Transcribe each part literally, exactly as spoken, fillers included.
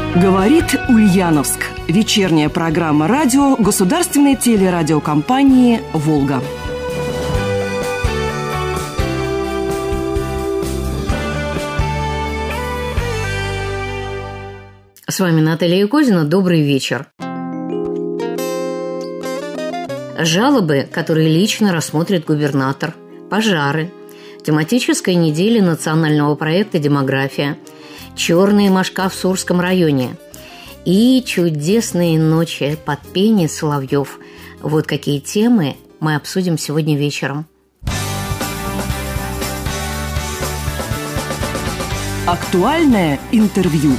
Говорит Ульяновск. Вечерняя программа радио государственной телерадиокомпании «Волга». С вами Наталья Козина. Добрый вечер. Жалобы, которые лично рассмотрит губернатор, пожары, тематическая неделя национального проекта «Демография», черные мошка в Сурском районе и чудесные ночи под пение соловьев. Вот какие темы мы обсудим сегодня вечером. Актуальное интервью.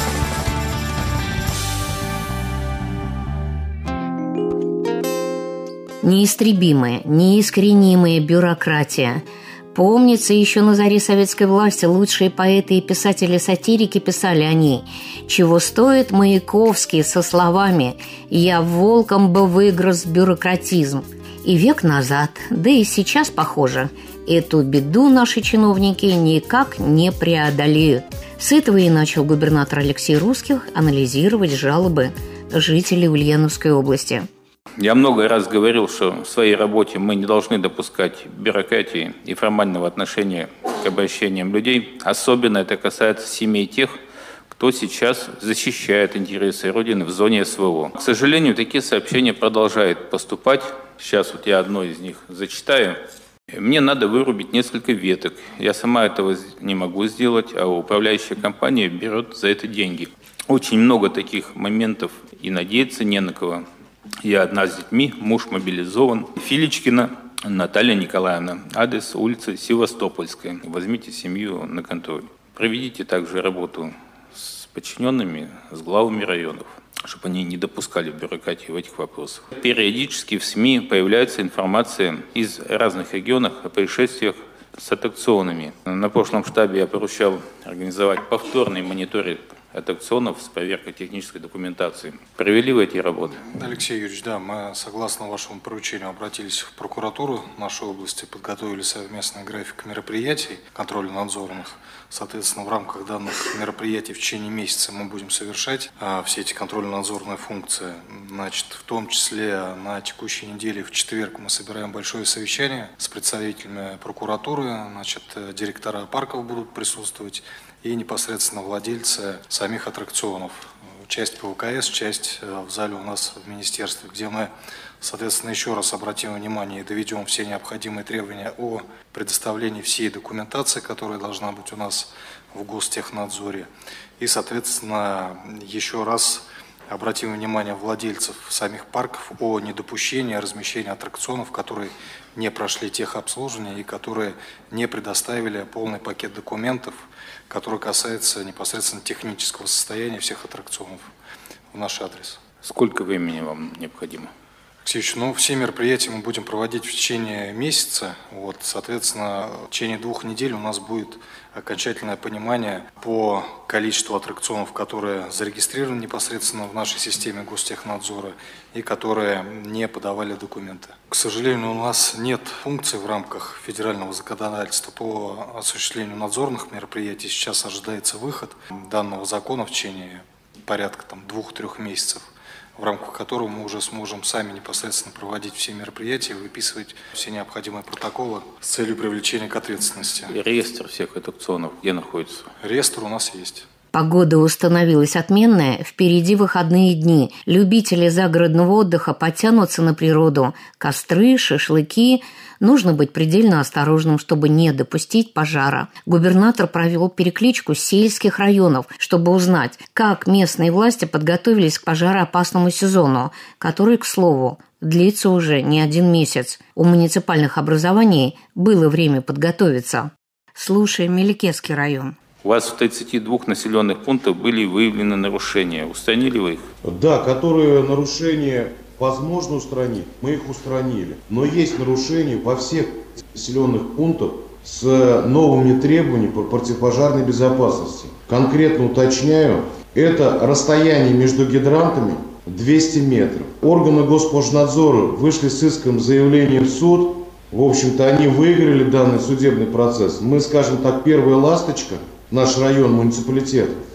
Неистребимая, неискоренимая бюрократия. Помнится, еще на заре советской власти лучшие поэты и писатели-сатирики писали о ней. Чего стоит Маяковский со словами «Я волком бы выгрыз бюрократизм». И век назад, да и сейчас, похоже, эту беду наши чиновники никак не преодолеют. С этого и начал губернатор Алексей Русских анализировать жалобы жителей Ульяновской области. Я много раз говорил, что в своей работе мы не должны допускать бюрократии и формального отношения к обращениям людей. Особенно это касается семей тех, кто сейчас защищает интересы Родины в зоне эс вэ о. К сожалению, такие сообщения продолжают поступать. Сейчас вот я одно из них зачитаю. Мне надо вырубить несколько веток. Я сама этого не могу сделать, а управляющая компания берет за это деньги. Очень много таких моментов, и надеяться не на кого. Я одна с детьми, муж мобилизован. Филичкина Наталья Николаевна, адрес улица Севастопольская. Возьмите семью на контроль. Проведите также работу с подчиненными, с главами районов, чтобы они не допускали бюрократии в этих вопросах. Периодически в СМИ появляется информация из разных регионов о происшествиях с аттракционами. На прошлом штабе я поручал организовать повторный мониторинг аттракционов с проверкой технической документации. Провели вы эти работы? Алексей Юрьевич, да, мы, согласно вашему поручению, обратились в прокуратуру нашей области, подготовили совместный график мероприятий контрольно-надзорных. Соответственно, в рамках данных мероприятий в течение месяца мы будем совершать а, все эти контрольно-надзорные функции. Значит, в том числе на текущей неделе в четверг мы собираем большое совещание с представителями прокуратуры, значит, директора парков будут присутствовать и непосредственно владельцы самих аттракционов. Часть пэ вэ ка эс, часть в зале у нас в министерстве, где мы, соответственно, еще раз обратим внимание и доведем все необходимые требования о предоставлении всей документации, которая должна быть у нас в Гостехнадзоре. И, соответственно, еще раз обратим внимание владельцев самих парков о недопущении размещения аттракционов, которые не прошли техобслуживание и которые не предоставили полный пакет документов, который касается непосредственно технического состояния всех аттракционов в наш адрес. Сколько времени вам необходимо? Алексеевич, ну, все мероприятия мы будем проводить в течение месяца. Вот, соответственно, в течение двух недель у нас будет окончательное понимание по количеству аттракционов, которые зарегистрированы непосредственно в нашей системе Гостехнадзора и которые не подавали документы. К сожалению, у нас нет функций в рамках федерального законодательства по осуществлению надзорных мероприятий. Сейчас ожидается выход данного закона в течение порядка там, двух-трех месяцев, в рамках которого мы уже сможем сами непосредственно проводить все мероприятия, выписывать все необходимые протоколы с целью привлечения к ответственности. Реестр всех аттракционов где находится? Реестр у нас есть. Погода установилась отменная, впереди выходные дни. Любители загородного отдыха подтянутся на природу. Костры, шашлыки. Нужно быть предельно осторожным, чтобы не допустить пожара. Губернатор провел перекличку сельских районов, чтобы узнать, как местные власти подготовились к пожароопасному сезону, который, к слову, длится уже не один месяц. У муниципальных образований было время подготовиться. Слушаем Меликесский район. У вас в тридцати двух населенных пунктах были выявлены нарушения. Устранили вы их? Да, которые нарушения возможно устранить, мы их устранили. Но есть нарушения во всех населенных пунктах с новыми требованиями по противопожарной безопасности. Конкретно уточняю, это расстояние между гидрантами двести метров. Органы Госпожнадзора вышли с иском заявления в суд. В общем-то, они выиграли данный судебный процесс. Мы, скажем так, первая ласточка, наш район, муниципалитет.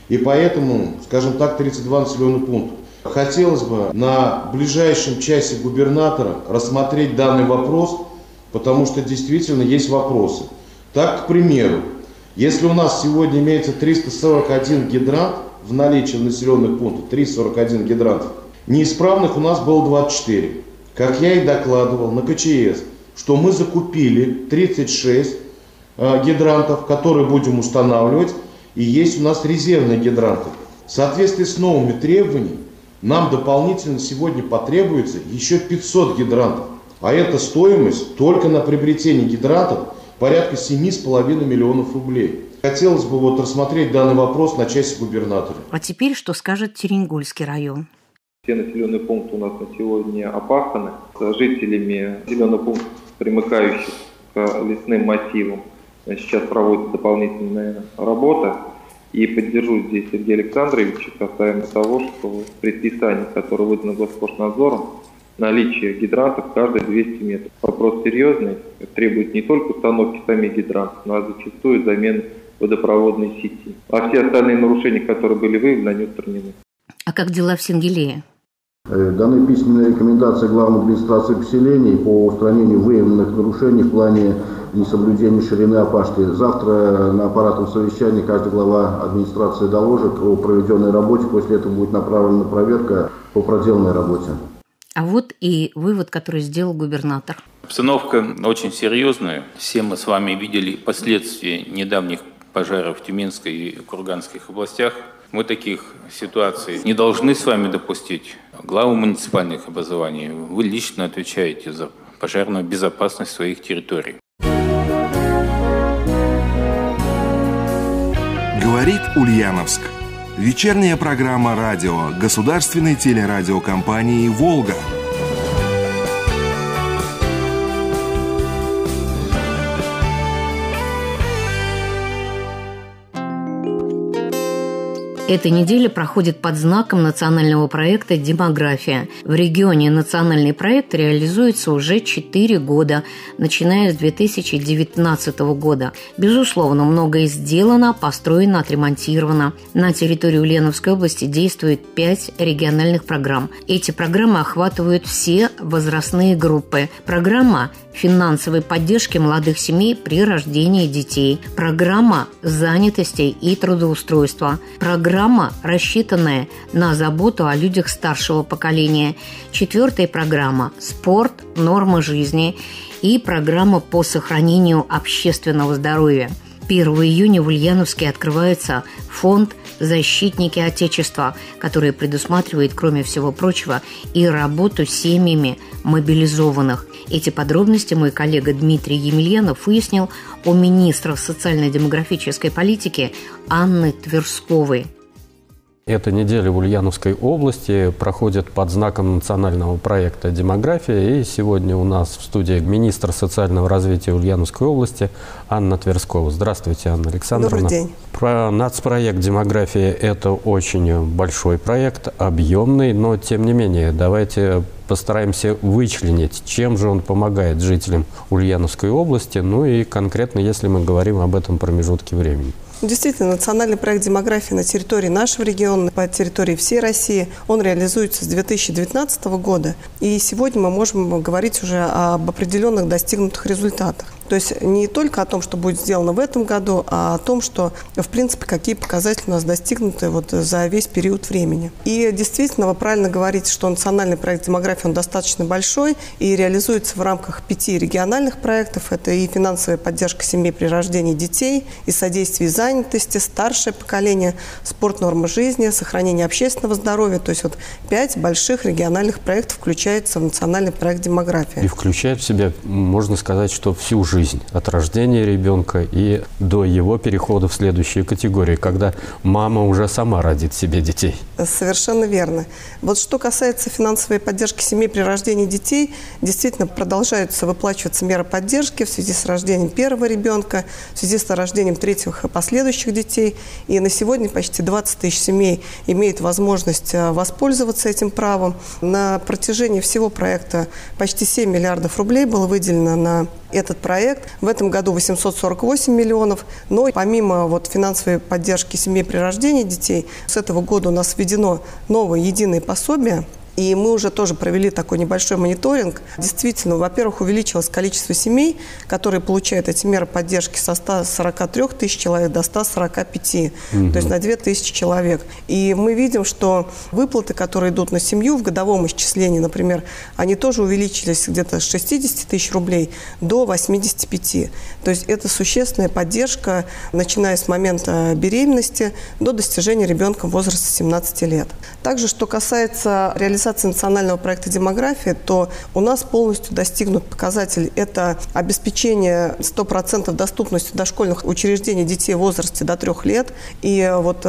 И поэтому, скажем так, тридцать два населенных пункта. Хотелось бы на ближайшем часе губернатора рассмотреть данный вопрос, потому что действительно есть вопросы. Так, к примеру, если у нас сегодня имеется триста сорок один гидрант в наличии в населенных пунктах, триста сорок один гидрант, неисправных у нас было двадцать четыре. Как я и докладывал на ка че эс, что мы закупили тридцать шесть э, гидрантов, которые будем устанавливать, и есть у нас резервные гидранты. В соответствии с новыми требованиями, нам дополнительно сегодня потребуется еще пятьсот гидрантов. А это стоимость только на приобретение гидрантов порядка семи с половиной миллионов рублей. Хотелось бы вот рассмотреть данный вопрос на часе губернатора. А теперь что скажет Теренгольский район? Все населенные пункты у нас на сегодня опаханы. С жителями населенных пунктов, примыкающих к лесным массивам, сейчас проводится дополнительная работа. И поддержу здесь Сергея Александровича касаемо того, что в предписании, которое выдано Госпошнадзором, наличие гидрантов каждые двести метров. Вопрос серьезный, требует не только установки самих гидрантов, но и зачастую замены водопроводной сети. А все остальные нарушения, которые были выявлены, они устранены. А как дела в Сенгелее? Даны письменные рекомендации главной администрации поселений по устранению выявленных нарушений в плане несоблюдения ширины опашки. Завтра на аппаратном совещании каждый глава администрации доложит о проведенной работе, после этого будет направлена проверка по проделанной работе. А вот и вывод, который сделал губернатор. Обстановка очень серьезная. Все мы с вами видели последствия недавних пожаров в Тюменской и Курганских областях. Мы таких ситуаций не должны с вами допустить. Главы муниципальных образований, вы лично отвечаете за пожарную безопасность своих территорий. Говорит Ульяновск. Вечерняя программа радио государственной телерадиокомпании «Волга». Эта неделя проходит под знаком национального проекта «Демография». В регионе национальный проект реализуется уже четыре года, начиная с две тысячи девятнадцатого года. Безусловно, многое сделано, построено, отремонтировано. На территории Ульяновской области действует пять региональных программ. Эти программы охватывают все возрастные группы. Программа финансовой поддержки молодых семей при рождении детей, программа занятости и трудоустройства, программа, рассчитанная на заботу о людях старшего поколения, четвертая программа «Спорт. Нормы жизни» и программа по сохранению общественного здоровья. первого июня в Ульяновске открывается фонд «Защитники Отечества», который предусматривает, кроме всего прочего, и работу с семьями мобилизованных. Эти подробности мой коллега Дмитрий Емельянов выяснил у министра социально-демографической политики Анны Тверсковой. Эта неделя в Ульяновской области проходит под знаком национального проекта «Демография». И сегодня у нас в студии министр социального развития Ульяновской области Анна Тверскова. Здравствуйте, Анна Александровна. Добрый день. Про нацпроект «Демография» – это очень большой проект, объемный, но тем не менее давайте постараемся вычленить, чем же он помогает жителям Ульяновской области, ну и конкретно, если мы говорим об этом промежутке времени. Действительно, национальный проект «Демография» на территории нашего региона, по территории всей России, он реализуется с две тысячи девятнадцатого года. И сегодня мы можем говорить уже об определенных достигнутых результатах. То есть не только о том, что будет сделано в этом году, а о том, что, в принципе, какие показатели у нас достигнуты вот за весь период времени. И действительно, вы правильно говорите, что национальный проект «Демография» он достаточно большой и реализуется в рамках пяти региональных проектов. Это и финансовая поддержка семей при рождении детей, и содействие занятости, старшее поколение, спорт, нормы жизни, сохранение общественного здоровья. То есть вот пять больших региональных проектов включается в национальный проект «Демография». И включает в себя, можно сказать, что всю жизнь. Жизнь от рождения ребенка и до его перехода в следующие категории, когда мама уже сама родит себе детей. Совершенно верно. Вот что касается финансовой поддержки семей при рождении детей, действительно продолжаются выплачиваться меры поддержки в связи с рождением первого ребенка, в связи с рождением третьих и последующих детей. И на сегодня почти двадцать тысяч семей имеют возможность воспользоваться этим правом. На протяжении всего проекта почти семь миллиардов рублей было выделено на этот проект. В этом году восемьсот сорок восемь миллионов. Но помимо вот финансовой поддержки семей при рождении детей, с этого года у нас введено новое единое пособие. И мы уже тоже провели такой небольшой мониторинг. Действительно, во-первых, увеличилось количество семей, которые получают эти меры поддержки со ста сорока трёх тысяч человек до ста сорока пяти, угу. то есть на две тысячи человек. И мы видим, что выплаты, которые идут на семью в годовом исчислении, например, они тоже увеличились где-то с шестидесяти тысяч рублей до восьмидесяти пяти. То есть это существенная поддержка, начиная с момента беременности до достижения ребенка в возрасте семнадцати лет. Также, что касается реализации национального проекта «Демография», то у нас полностью достигнут показатель. Это обеспечение ста процентов доступности дошкольных учреждений детей в возрасте до трех лет. И вот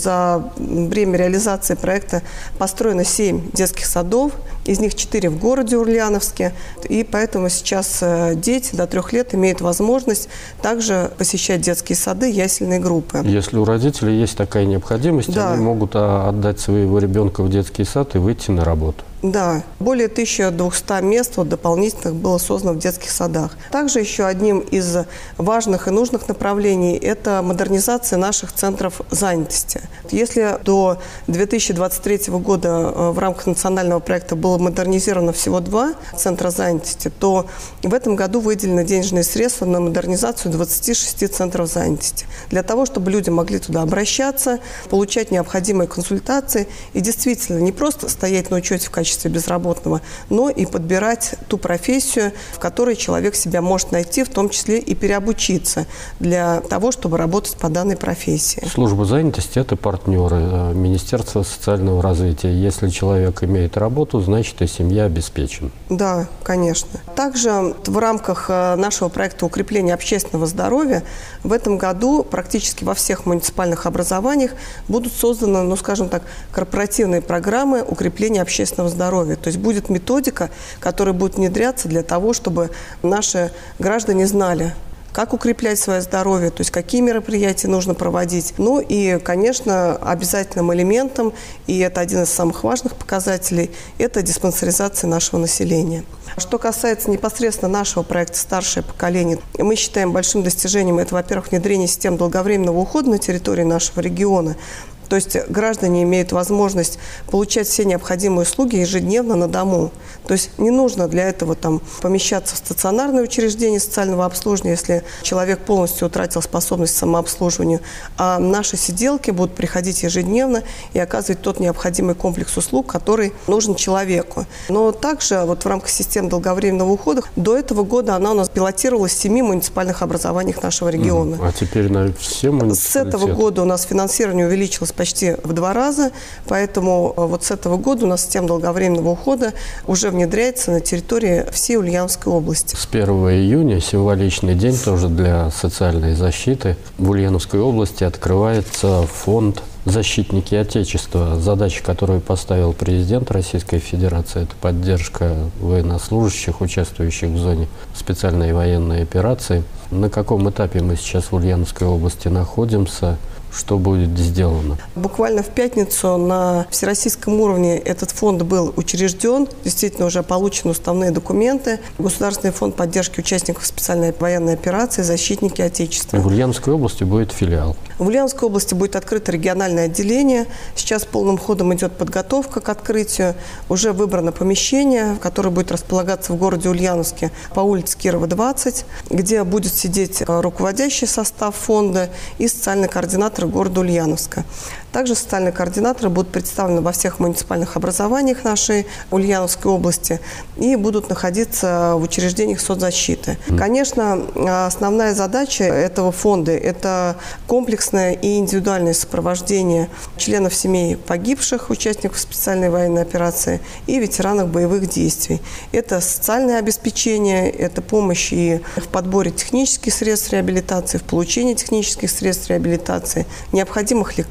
за время реализации проекта построено семь детских садов, из них четыре в городе Ульяновске. И поэтому сейчас дети до трех лет имеют возможность также посещать детские сады, ясельные группы. Если у родителей есть такая необходимость, да. они могут отдать своего ребенка в детский сад и выйти на работу. Да, более тысячи двухсот мест вот, дополнительных было создано в детских садах. Также еще одним из важных и нужных направлений – это модернизация наших центров занятости. Если до две тысячи двадцать третьего года в рамках национального проекта было модернизировано всего два центра занятости, то в этом году выделены денежные средства на модернизацию двадцати шести центров занятости. Для того, чтобы люди могли туда обращаться, получать необходимые консультации и действительно не просто стоять на учете в качестве безработного, но и подбирать ту профессию, в которой человек себя может найти, в том числе и переобучиться для того, чтобы работать по данной профессии. Служба занятости – это партнеры Министерства социального развития. Если человек имеет работу, значит и семья обеспечена. Да, конечно. Также в рамках нашего проекта укрепления общественного здоровья в этом году практически во всех муниципальных образованиях будут созданы, ну, скажем так, корпоративные программы укрепления общественного здоровья. Здоровья. То есть будет методика, которая будет внедряться для того, чтобы наши граждане знали, как укреплять свое здоровье, то есть какие мероприятия нужно проводить. Ну и, конечно, обязательным элементом, и это один из самых важных показателей, это диспансеризация нашего населения. Что касается непосредственно нашего проекта «Старшее поколение», мы считаем большим достижением это, во-первых, внедрение систем долговременного ухода на территории нашего региона. То есть граждане имеют возможность получать все необходимые услуги ежедневно на дому. То есть не нужно для этого там, помещаться в стационарное учреждение социального обслуживания, если человек полностью утратил способность к самообслуживанию. А наши сиделки будут приходить ежедневно и оказывать тот необходимый комплекс услуг, который нужен человеку. Но также вот в рамках системы долговременного ухода до этого года она у нас пилотировалась в семи муниципальных образованиях нашего региона. А теперь на все муниципалитеты? С этого года у нас финансирование увеличилось почти в два раза, поэтому вот с этого года у нас система долговременного ухода уже внедряется на территории всей Ульяновской области. С первого июня, символичный день тоже для социальной защиты, в Ульяновской области открывается фонд «Защитники Отечества». Задача, которую поставил президент Российской Федерации, это поддержка военнослужащих, участвующих в зоне специальной военной операции. На каком этапе мы сейчас в Ульяновской области находимся? Что будет сделано? Буквально в пятницу на всероссийском уровне этот фонд был учрежден. Действительно, уже получены уставные документы. Государственный фонд поддержки участников специальной военной операции «Защитники Отечества». В Ульяновской области будет филиал? В Ульяновской области будет открыто региональное отделение. Сейчас полным ходом идет подготовка к открытию. Уже выбрано помещение, которое будет располагаться в городе Ульяновске по улице Кирова, двадцать, где будет сидеть руководящий состав фонда и социальный координатор города Ульяновска. Также социальные координаторы будут представлены во всех муниципальных образованиях нашей Ульяновской области и будут находиться в учреждениях соцзащиты. Конечно, основная задача этого фонда – это комплексное и индивидуальное сопровождение членов семей погибших, участников специальной военной операции и ветеранов боевых действий. Это социальное обеспечение, это помощь и в подборе технических средств реабилитации, в получении технических средств реабилитации, необходимых лекарств, медицинских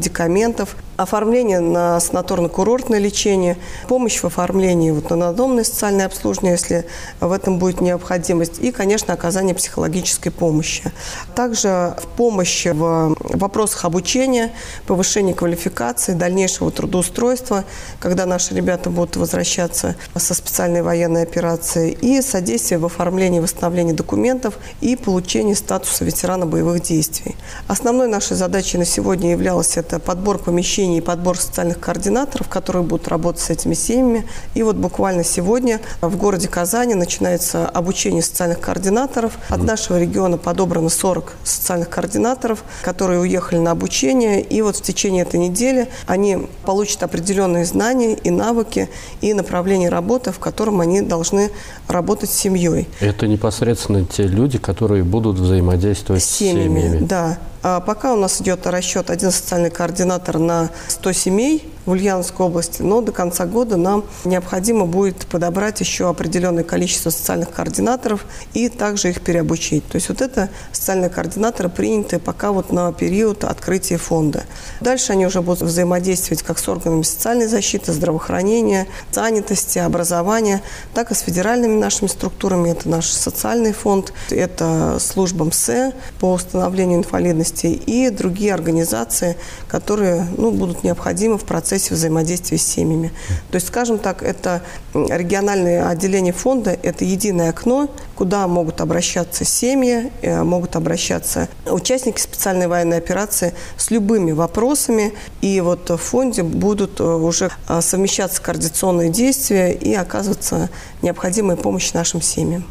медикаментов, оформление на санаторно-курортное лечение, помощь в оформлении вот, на надомное социальное обслуживание, если в этом будет необходимость, и, конечно, оказание психологической помощи. Также помощь в вопросах обучения, повышения квалификации, дальнейшего трудоустройства, когда наши ребята будут возвращаться со специальной военной операции, и содействие в оформлении и восстановлении документов и получении статуса ветерана боевых действий. Основной нашей задачей на сегодня являлось это подбор помещений и подбор социальных координаторов, которые будут работать с этими семьями. И вот буквально сегодня в городе Казани начинается обучение социальных координаторов. От нашего региона подобрано сорок социальных координаторов, которые уехали на обучение. И вот в течение этой недели они получат определенные знания и навыки, и направление работы, в котором они должны работать с семьей. Это непосредственно те люди, которые будут взаимодействовать с семьями. С семьями, да. А пока у нас идет расчет один социальный координатор на сто семей в Ульяновской области, но до конца года нам необходимо будет подобрать еще определенное количество социальных координаторов и также их переобучить. То есть вот это социальные координаторы приняты пока вот на период открытия фонда. Дальше они уже будут взаимодействовать как с органами социальной защиты, здравоохранения, занятости, образования, так и с федеральными нашими структурами. Это наш социальный фонд, это служба МСЭ по установлению инвалидности и другие организации, которые ну, будут необходимы в процессе взаимодействия с семьями. То есть, скажем так, это региональное отделение фонда, это единое окно, куда могут обращаться семьи, могут обращаться участники специальной военной операции с любыми вопросами. И вот в фонде будут уже совмещаться координационные действия и оказываться необходимая помощь нашим семьям.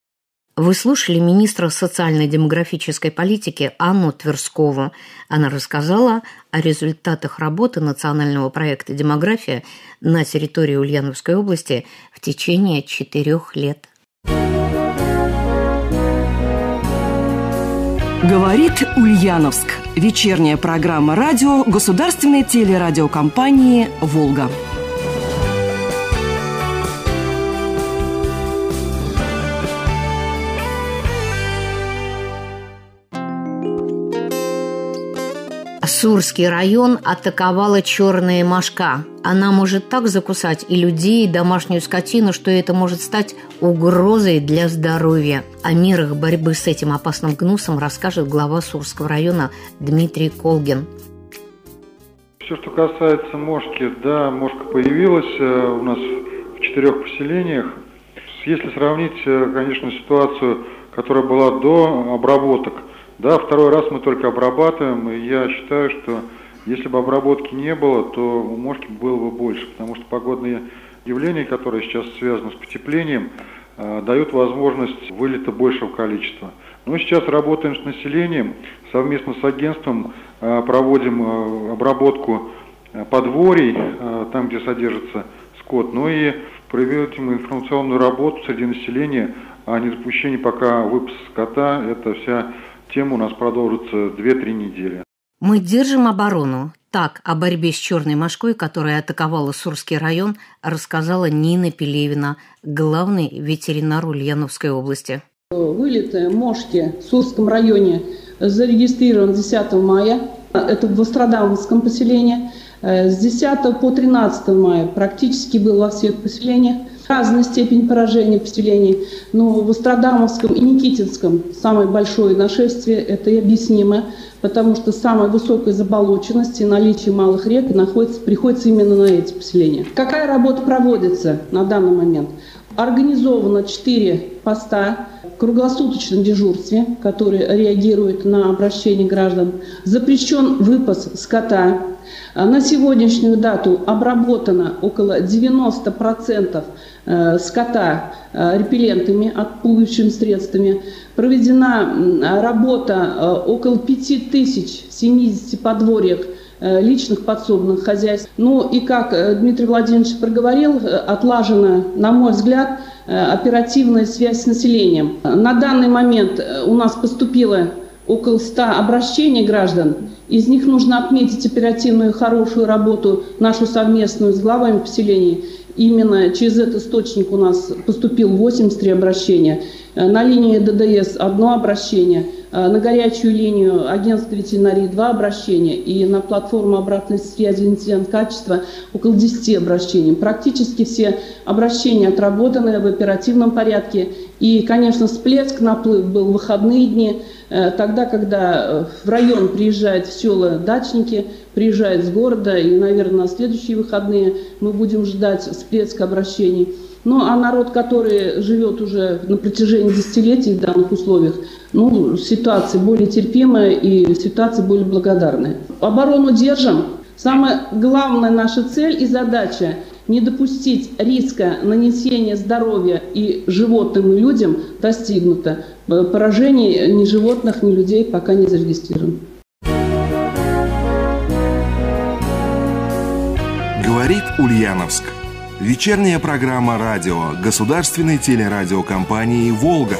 Вы слушали министра социально-демографической политики Анну Тверскову. Она рассказала о результатах работы национального проекта «Демография» на территории Ульяновской области в течение четырех лет. Говорит Ульяновск. Вечерняя программа радио государственной телерадиокомпании «Волга». Сурский район атаковала черная мошка. Она может так закусать и людей, и домашнюю скотину, что это может стать угрозой для здоровья. О мерах борьбы с этим опасным гнусом расскажет глава Сурского района Дмитрий Колгин. Все, что касается мошки, да, мошка появилась у нас в четырех поселениях. Если сравнить, конечно, ситуацию, которая была до обработок, да, второй раз мы только обрабатываем, и я считаю, что если бы обработки не было, то у мошки было бы больше, потому что погодные явления, которые сейчас связаны с потеплением, э, дают возможность вылета большего количества. Но сейчас работаем с населением, совместно с агентством э, проводим э, обработку э, подворий, э, там, где содержится скот, но и проводим информационную работу среди населения о недопущении пока выпаса скота. Это вся тема у нас продолжится две-три недели. Мы держим оборону. Так о борьбе с черной мошкой, которая атаковала Сурский район, рассказала Нина Пелевина, главный ветеринар Ульяновской области. Вылет мошки в Сурском районе зарегистрирован десятого мая. Это в Вострадамовском поселении. С десятого по тринадцатое мая практически был во всех поселениях. Разная степень поражения поселений, но в Вострадамовском и Никитинском самое большое нашествие, это и объяснимо, потому что самая высокая заболоченность и наличие малых рек находится, приходится именно на эти поселения. Какая работа проводится на данный момент? Организовано четыре поста в круглосуточном дежурстве, которые реагируют на обращение граждан. Запрещен выпас скота. На сегодняшнюю дату обработано около девяноста процентов скота репеллентами, отпугивающими средствами. Проведена работа около пяти тысяч семидесяти подворьях личных подсобных хозяйств. Ну и, как Дмитрий Владимирович проговорил, отлажена, на мой взгляд, оперативная связь с населением. На данный момент у нас поступило около ста обращений граждан. Из них нужно отметить оперативную хорошую работу, нашу совместную с главами поселений. Именно через этот источник у нас поступил восемьдесят три обращения. На линии ДДС одно обращение. на горячую линию агентства ветеринарии два обращения и на платформу обратной связи инцидент качества около десяти обращений. Практически все обращения отработаны в оперативном порядке. И, конечно, всплеск, наплыв был в выходные дни, тогда, когда в район приезжают в села дачники, приезжают с города, и, наверное, на следующие выходные мы будем ждать всплеск обращений. Ну, а народ, который живет уже на протяжении десятилетий в данных условиях, ну, ситуация более терпимая и ситуация более благодарная. Оборону держим. Самая главная наша цель и задача – не допустить риска нанесения здоровья и животным, и людям достигнуто. Поражений ни животных, ни людей пока не зарегистрировано. Говорит Ульяновск. Вечерняя программа радио государственной телерадиокомпании «Волга».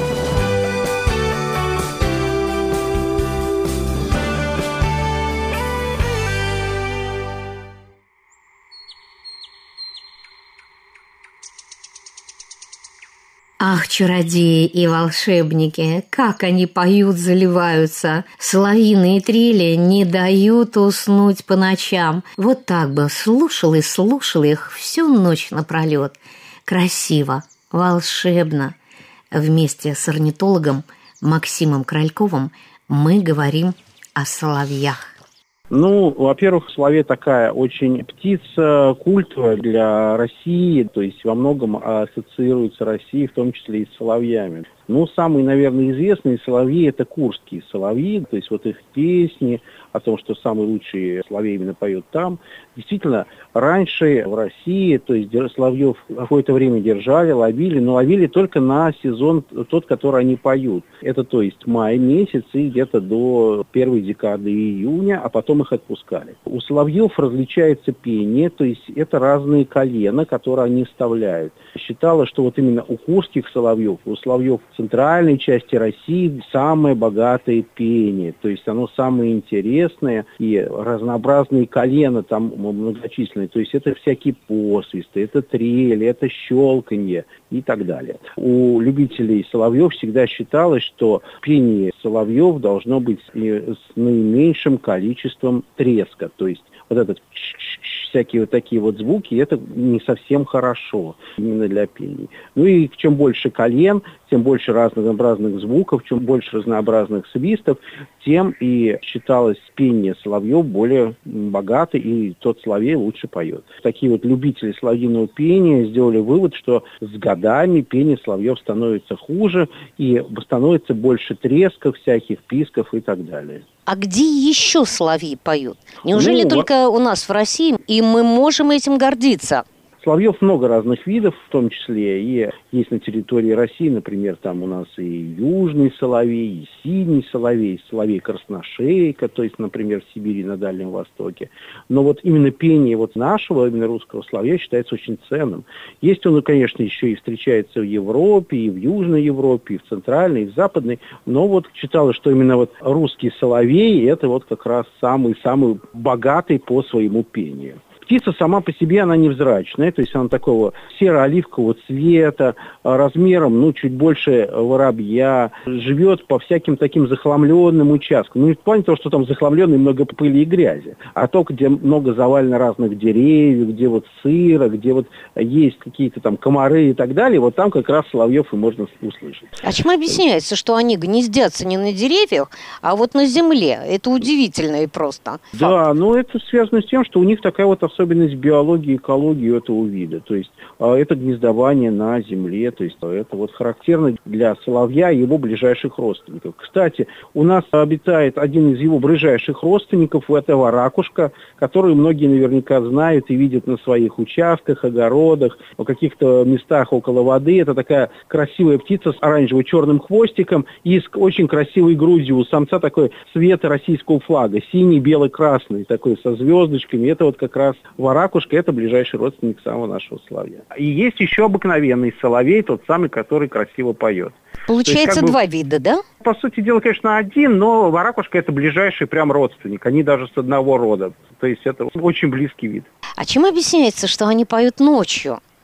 Ах, чародеи и волшебники, как они поют, заливаются. Соловьиные трели не дают уснуть по ночам. Вот так бы слушал и слушал их всю ночь напролет. Красиво, волшебно. Вместе с орнитологом Максимом Кральковым мы говорим о соловьях. Ну, во-первых, соловей такая очень птица культовая для России, то есть во многом ассоциируется Россия, в том числе и с соловьями. Ну, самые, наверное, известные соловьи – это курские соловьи, то есть вот их песни о том, что самый лучший соловей именно поет там. Действительно, раньше в России, то есть соловьев какое-то время держали, ловили, но ловили только на сезон тот, который они поют. Это, то есть, май месяц и где-то до первой декады июня, а потом их отпускали. У соловьев различается пение, то есть это разные колена, которые они вставляют. Считалось, что вот именно у курских соловьев, у соловьев центральной части России самое богатое пение, то есть оно самое интересное, и разнообразные колена там многочисленные, то есть это всякие посвисты, это трели, это щелканье и так далее. У любителей соловьев всегда считалось, что пение соловьев должно быть с наименьшим количеством треска, то есть вот этот всякие вот такие вот звуки, это не совсем хорошо именно для пения. Ну и чем больше колен, тем больше разнообразных звуков, чем больше разнообразных свистов, тем и считалось пение соловьев более богато, и тот соловей лучше поет. Такие вот любители соловьиного пения сделали вывод, что с годами пение соловьев становится хуже, и становится больше тресков, всяких писков и так далее. А где еще соловьи поют? Неужели ну, только у нас в России, и мы можем этим гордиться? Соловьев много разных видов, в том числе и есть на территории России, например, там у нас и южный соловей, и синий соловей, соловей красношейка, то есть, например, в Сибири, на Дальнем Востоке. Но вот именно пение вот нашего, именно русского соловья считается очень ценным. Есть он, конечно, еще и встречается в Европе, и в Южной Европе, и в Центральной, и в Западной, но вот считалось, что именно вот русский соловей – это вот как раз самый-самый богатый по своему пению. Птица сама по себе, она невзрачная, то есть она такого серо-оливкового цвета, размером, ну, чуть больше воробья, живет по всяким таким захламленным участкам. Ну, не в плане того, что там захламленные много пыли и грязи, а то, где много завалено разных деревьев, где вот сыро, где вот есть какие-то там комары и так далее, вот там как раз соловьев и можно услышать. А чем объясняется, что они гнездятся не на деревьях, а вот на земле? Это удивительно и просто. Да, факт. но это связано с тем, что у них такая вот особенность биологии и экологии этого вида. То есть э, это гнездование на земле, то есть это вот характерно для соловья и его ближайших родственников. Кстати, у нас обитает один из его ближайших родственников, это воракушка, которую многие наверняка знают и видят на своих участках, огородах, в каких-то местах около воды. Это такая красивая птица с оранжево-черным хвостиком и с очень красивой грудью. У самца такой цвета российского флага, синий, белый, красный, такой со звездочками. Это вот как раз воракушка, это ближайший родственник самого нашего соловья. И есть еще обыкновенный соловей, тот самый, который красиво поет. Получается, есть, два бы, вида, да? По сути дела, конечно, один, но воракушка это ближайший прям родственник. Они даже с одного рода. То есть это очень близкий вид. А чем объясняется, что они поют ночью?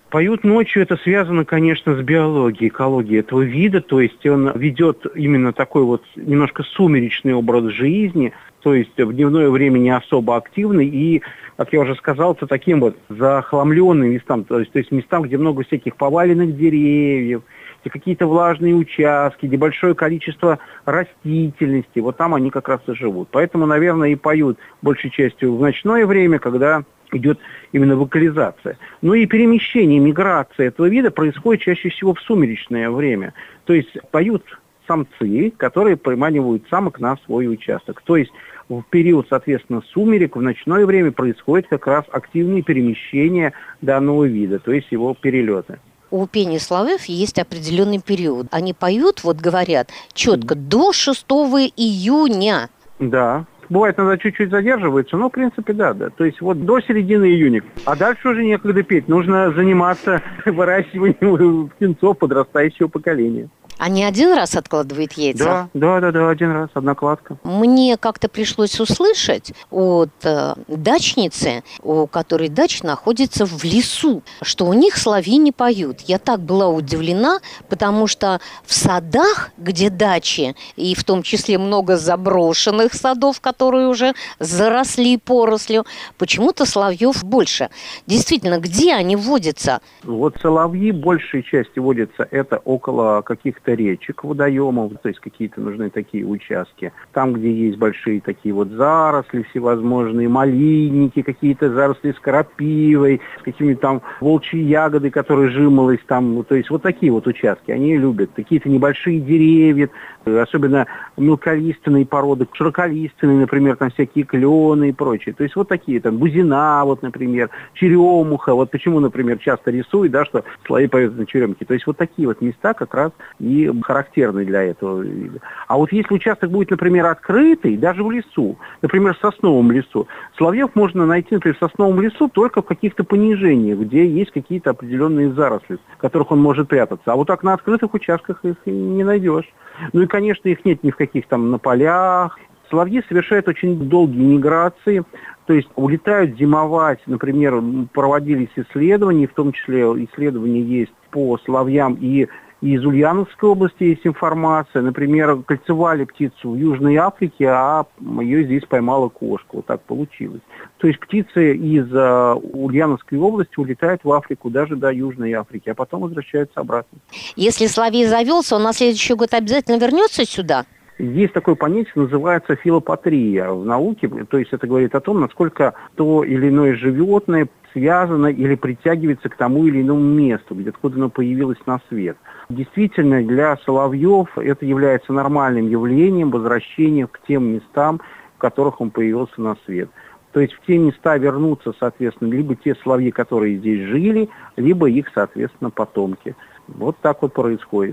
Поют ночью, это связано, конечно, с биологией, экологией этого вида, то есть он ведет именно такой вот немножко сумеречный образ жизни, то есть в дневное время не особо активный и, как я уже сказал, это таким вот захламленным местам, то есть, то есть местам, где много всяких поваленных деревьев, где какие-то влажные участки, где большое количество растительности, вот там они как раз и живут. Поэтому, наверное, и поют большей частью в ночное время, когда идет именно вокализация. Но и перемещение, миграция этого вида происходит чаще всего в сумеречное время. То есть поют самцы, которые приманивают самок на свой участок. То есть в период, соответственно, сумерек, в ночное время происходит как раз активные перемещения данного вида, то есть его перелеты. У пения соловьев есть определенный период. Они поют, вот говорят, четко до шестого июня. Да. Бывает, иногда чуть-чуть задерживается, но, в принципе, да, да. То есть вот до середины июня. А дальше уже некогда петь. Нужно заниматься выращиванием птенцов подрастающего поколения. Они один раз откладывают яйца? Да, да, да, да, один раз, одна кладка. Мне как-то пришлось услышать от э, дачницы, у которой дача находится в лесу, что у них соловьи не поют. Я так была удивлена, потому что в садах, где дачи, и в том числе много заброшенных садов, которые уже заросли порослью, почему-то соловьев больше. Действительно, где они водятся? Вот соловьи большей части водятся это около каких-то речек, водоемов, то есть какие-то нужны такие участки. Там, где есть большие такие вот заросли всевозможные, малинники, какие-то заросли с крапивой, с какими-то там волчьи ягоды, которые жимолость там, то есть вот такие вот участки они любят. Какие-то небольшие деревья, особенно мелколиственные породы, широколиственные, например, там всякие клены и прочее. То есть вот такие, там, бузина, вот, например, черемуха. Вот почему, например, часто рисуют, да, что соловей поет на черемухе. То есть вот такие вот места как раз и характерны для этого вида. А вот если участок будет, например, открытый, даже в лесу, например, в сосновом лесу, соловьев можно найти, например, в сосновом лесу только в каких-то понижениях, где есть какие-то определенные заросли, в которых он может прятаться. А вот так на открытых участках их не найдешь. Ну и, конечно, их нет ни в каких там на полях. Соловьи совершают очень долгие миграции, то есть улетают зимовать, например, проводились исследования, в том числе исследования есть по соловьям и И из Ульяновской области есть информация. Например, кольцевали птицу в Южной Африке, а ее здесь поймала кошка. Вот так получилось. То есть птицы из uh, Ульяновской области улетают в Африку, даже до Южной Африки, а потом возвращаются обратно. Если соловей завелся, он на следующий год обязательно вернется сюда? Есть такое понятие, называется филопатрия в науке. То есть это говорит о том, насколько то или иное животное связано или притягивается к тому или иному месту, где откуда оно появилось на свет. Действительно, для соловьев это является нормальным явлением возвращения к тем местам, в которых он появился на свет. То есть в те места вернутся, соответственно, либо те соловьи, которые здесь жили, либо их, соответственно, потомки. Вот так вот происходит.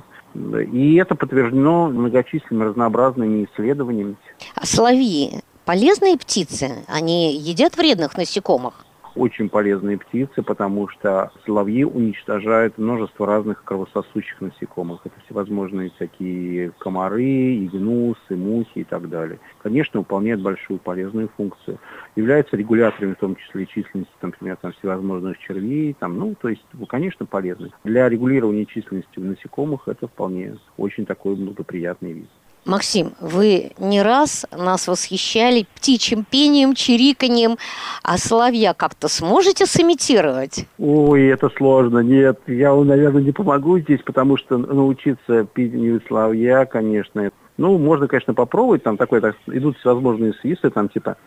И это подтверждено многочисленными разнообразными исследованиями. А соловьи полезные птицы? Они едят вредных насекомых? Очень полезные птицы, потому что соловьи уничтожают множество разных кровососущих насекомых. Это всевозможные всякие комары, игнусы, мухи и так далее. Конечно, выполняют большую полезную функцию. Являются регуляторами, в том числе и численности, например, там, всевозможных червей. Там, ну, то есть, ну, конечно, полезны. Для регулирования численности насекомых это вполне очень такой благоприятный вид. Максим, вы не раз нас восхищали птичьим пением, чириканьем, а соловья как-то сможете сымитировать? Ой, это сложно. Нет, я вам, наверное, не помогу здесь, потому что научиться пению соловья, конечно, ну, можно, конечно, попробовать, там такой, так, идут всевозможные свисты, там типа...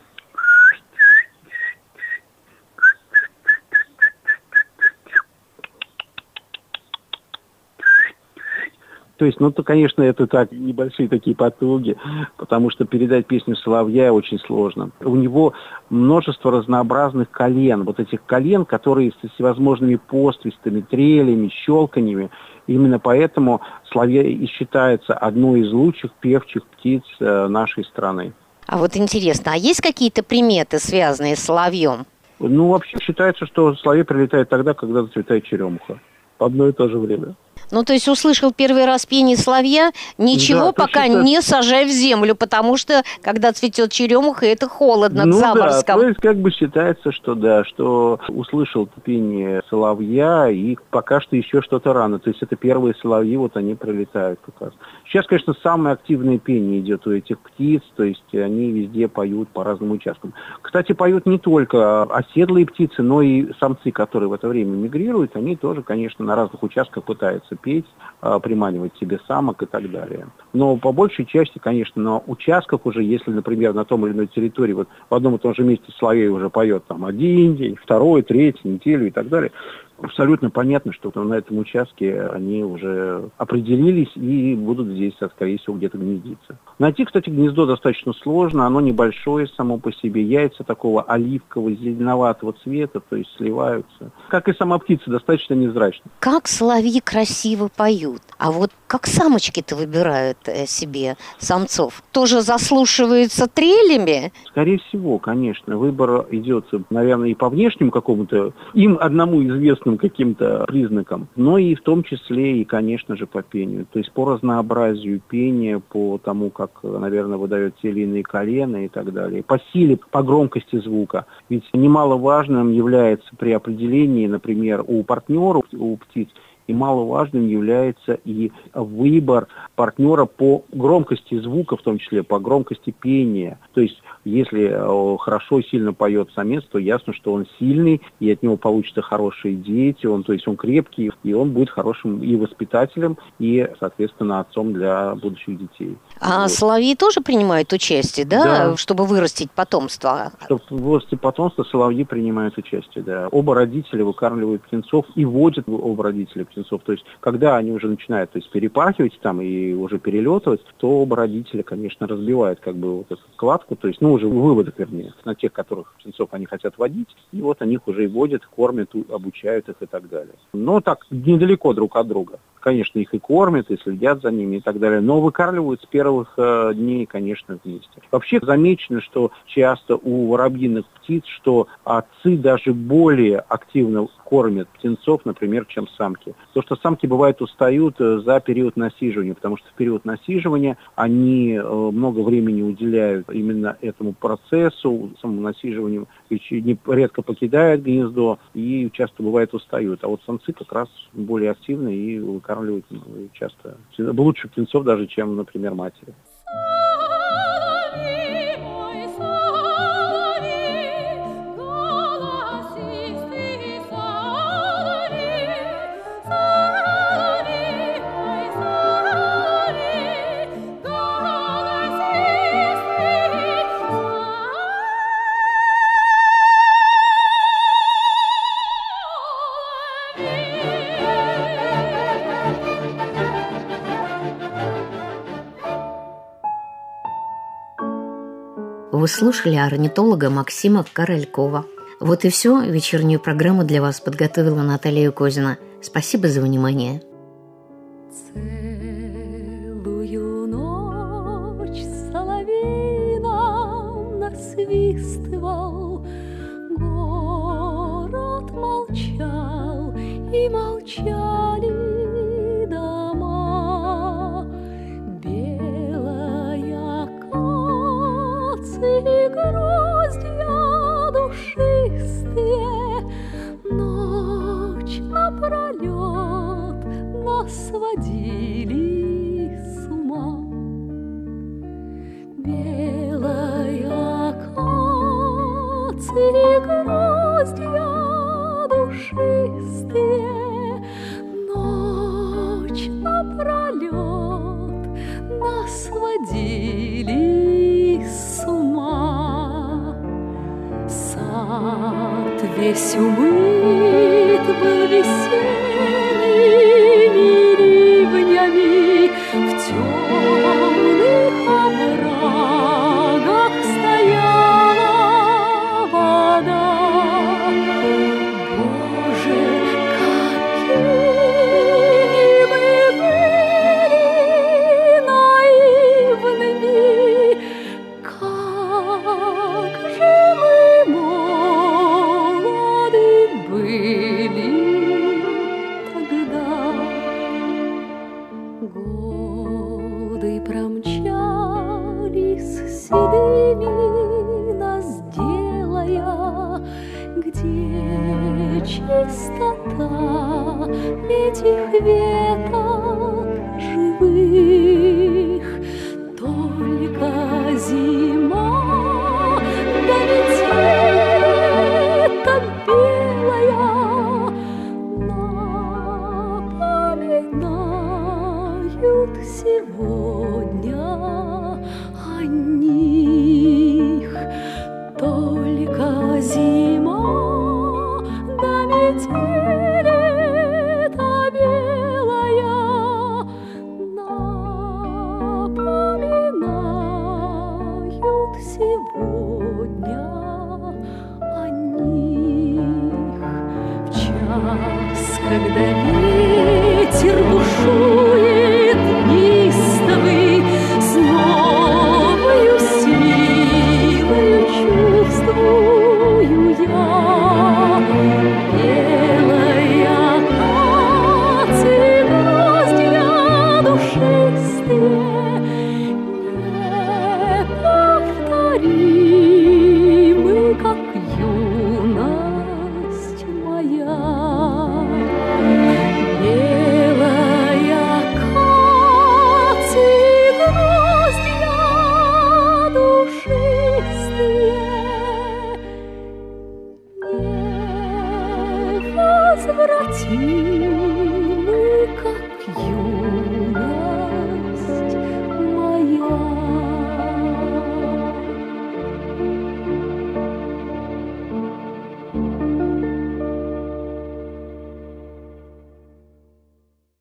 То есть, ну, то, конечно, это так, небольшие такие потуги, потому что передать песню соловья очень сложно. У него множество разнообразных колен, вот этих колен, которые с всевозможными посвистами, трелями, щелканьями. Именно поэтому соловей и считается одной из лучших певчих птиц нашей страны. А вот интересно, а есть какие-то приметы, связанные с соловьем? Ну, вообще считается, что соловей прилетает тогда, когда зацветает черемуха. В одно и то же время. Ну, то есть услышал первый раз пение соловья, ничего, да, пока есть, не сажай в землю, потому что, когда цветет черемуха, это холодно, ну, заморозком. Да, то есть как бы считается, что да, что услышал пение соловья, и пока что еще что-то рано. То есть это первые соловьи, вот они прилетают как раз. Сейчас, конечно, самое активное пение идет у этих птиц, то есть они везде поют по разным участкам. Кстати, поют не только оседлые птицы, но и самцы, которые в это время мигрируют, они тоже, конечно, на разных участках пытаются петь, приманивать себе самок и так далее. Но по большей части, конечно, на участках уже, если, например, на том или иной территории, вот в одном и том же месте соловей уже поет там один день, второй, третий, неделю и так далее, абсолютно понятно, что на этом участке они уже определились и будут здесь, скорее всего, где-то гнездиться. Найти, кстати, гнездо достаточно сложно, оно небольшое само по себе, яйца такого оливкового, зеленоватого цвета, то есть сливаются. Как и сама птица, достаточно невзрачна. Как соловьи красиво поют, а вот как самочки-то выбирают себе самцов? Тоже заслушиваются трелями? Скорее всего, конечно. Выбор идет, наверное, и по внешнему какому-то, им одному известным каким-то признакам, но и в том числе и, конечно же, по пению. То есть по разнообразию пения, по тому, как, наверное, выдают те или иные колена и так далее, по силе, по громкости звука. Ведь немаловажным является при определении, например, у партнеров, у птиц, и маловажным является и выбор партнера по громкости звука, в том числе по громкости пения. То есть, если хорошо, сильно поет самец, то ясно, что он сильный, и от него получатся хорошие дети, он, то есть он крепкий, и он будет хорошим и воспитателем, и, соответственно, отцом для будущих детей. А вот. Соловьи тоже принимают участие, да, да, чтобы вырастить потомство? Чтобы вырастить потомство, соловьи принимают участие, да. Оба родителя выкармливают птенцов и водят оба родителя птенцов. То есть, когда они уже начинают, то есть, перепахивать там и уже перелетывать, то оба родителя, конечно, разбивают как бы вот эту кладку, то есть, ну, уже выводок, вернее, на тех, которых птенцов они хотят водить, и вот они их уже и водят, кормят, обучают их и так далее. Но так, недалеко друг от друга. Конечно, их и кормят, и следят за ними и так далее, но выкармливают с первых э, дней, конечно, вместе. Вообще замечено, что часто у воробьиных птиц, что отцы даже более активно кормят птенцов, например, чем самки. То, что самки, бывает, устают за период насиживания, потому что в период насиживания они э, много времени уделяют именно этому процессу, самому насиживанию, редко покидают гнездо и часто, бывает, устают. А вот самцы как раз более активны и выкармливают часто лучше птенцов даже, чем, например, матери. Вы слушали орнитолога Максима Королькова. Вот и все. Вечернюю программу для вас подготовила Наталья Козина. Спасибо за внимание. Целую ночь соловей нам насвистывал, город молчал, и молчали дома. Белая акация, гроздья душистые, ночь напролет нас сводили с ума. Белая акация, гроздья душистые, ночь напролет нас сводили с ума. Сад весь умыт был весенними ливнями, в темных оврагах стояла вода. Боже, какими мы были наивными, как же мы молоды были тогда. где чистота этих веток живых, только зима, да ведь это белая напоминают сегодня о них. Только зима, да метель эта белая напоминают сегодня о них. В час, когда ветер бушует неистовый, с новою силою чувствую я белая акация, гроздья душистые, неповторимы, как юность моя. Белая акация, гроздья душистые, невозвратимы.